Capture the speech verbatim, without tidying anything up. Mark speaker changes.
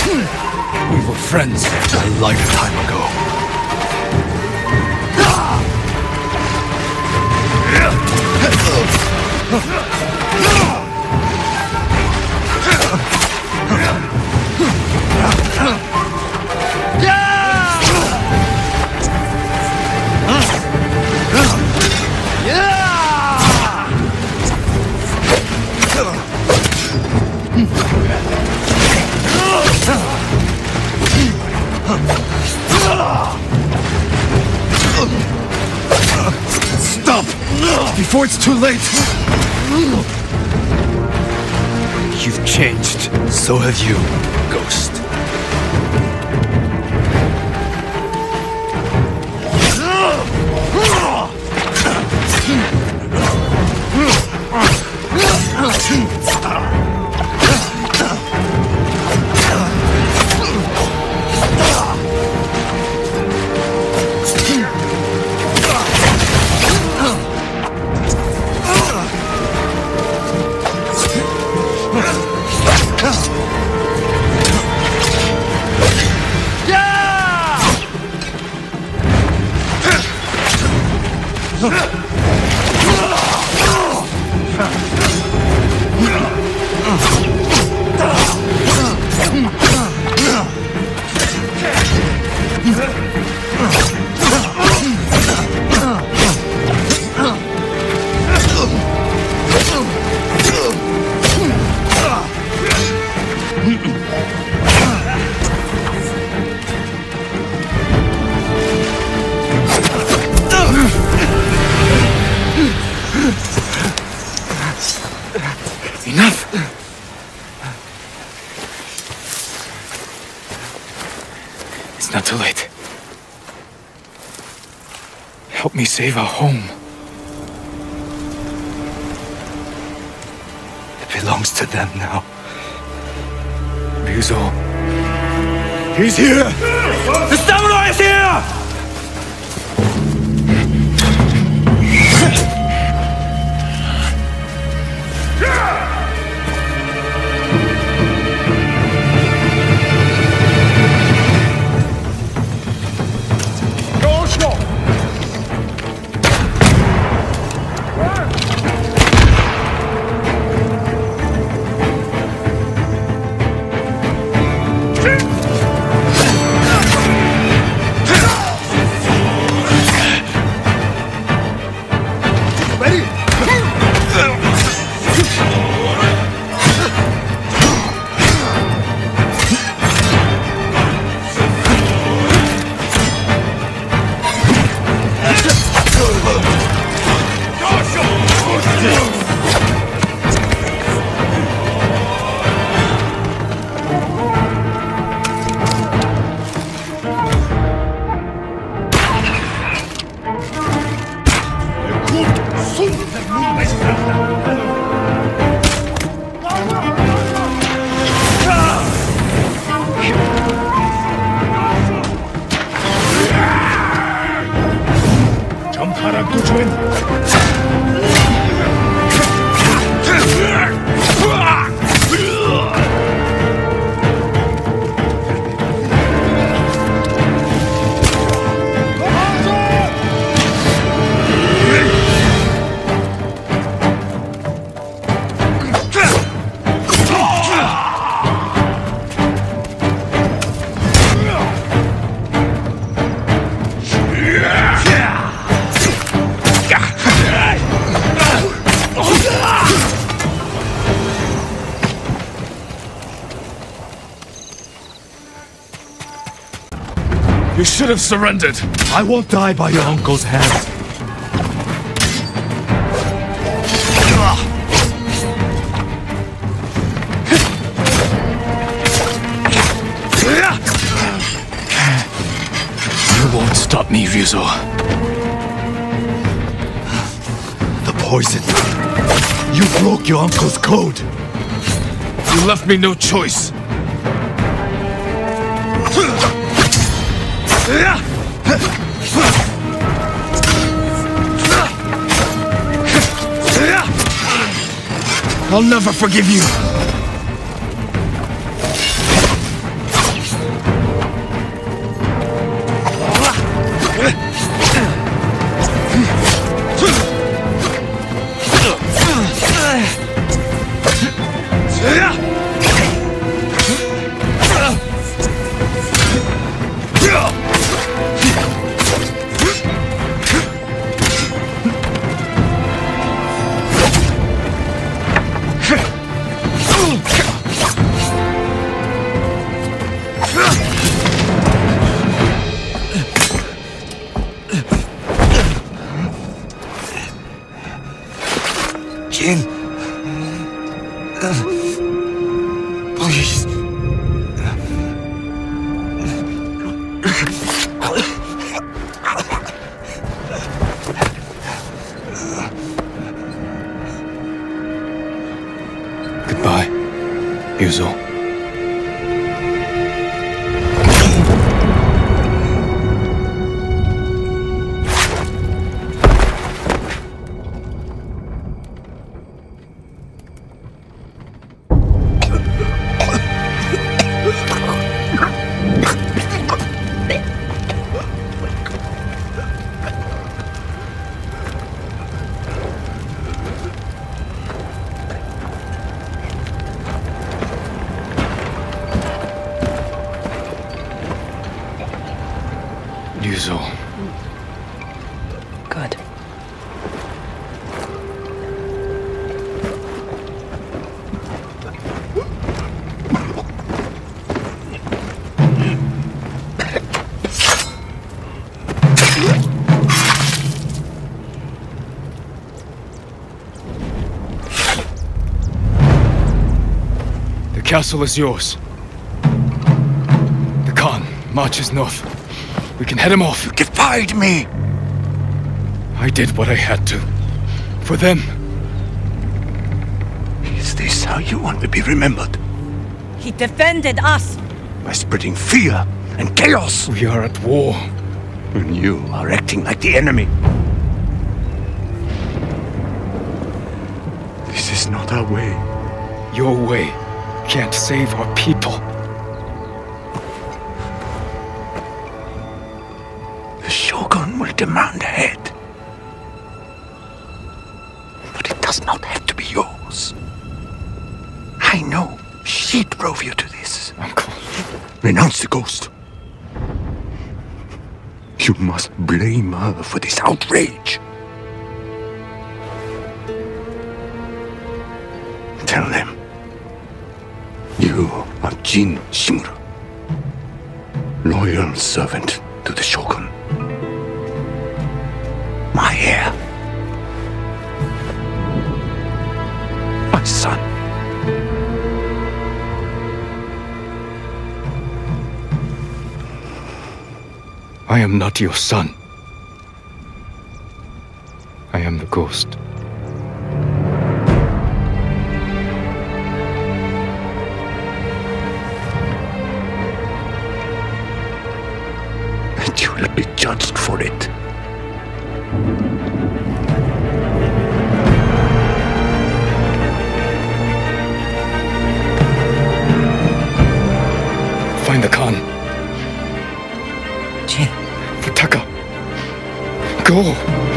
Speaker 1: We were friends a lifetime ago.
Speaker 2: Stop! Before it's too late!
Speaker 1: You've changed. So have you, Ghost. Enough! It's not too late. Help me save our home. It belongs to them now. Ryuzo. He's here! The samurai is here!
Speaker 2: You should have surrendered!
Speaker 3: I won't die by your uncle's hand.
Speaker 1: You won't stop me, Ryuzo.
Speaker 3: The poison. You broke your uncle's code.
Speaker 2: You left me no choice. I'll never forgive you. Ryuzo. Ryuzo.
Speaker 4: Good.
Speaker 2: The castle is yours. The Khan marches north. We can head him off.
Speaker 3: You defied me!
Speaker 2: I did what I had to. For them.
Speaker 3: Is this how you want to be remembered?
Speaker 5: He defended us.
Speaker 3: By spreading fear and chaos?
Speaker 2: We are at war.
Speaker 3: And you are acting like the enemy. This is not our way.
Speaker 2: Your way can't save our people.
Speaker 3: The Shogun will demand a head. But it does not have to be yours. I know she drove you to this.
Speaker 2: Uncle.
Speaker 3: Renounce the ghost. You must blame her for this outrage. Tell them you are Jin Shimura, loyal servant to the Shogun. My heir. My son.
Speaker 2: I am not your son. I am the ghost.
Speaker 3: And you will be judged for it.
Speaker 2: Find the Khan.
Speaker 4: Jin.
Speaker 2: Futaka. Go.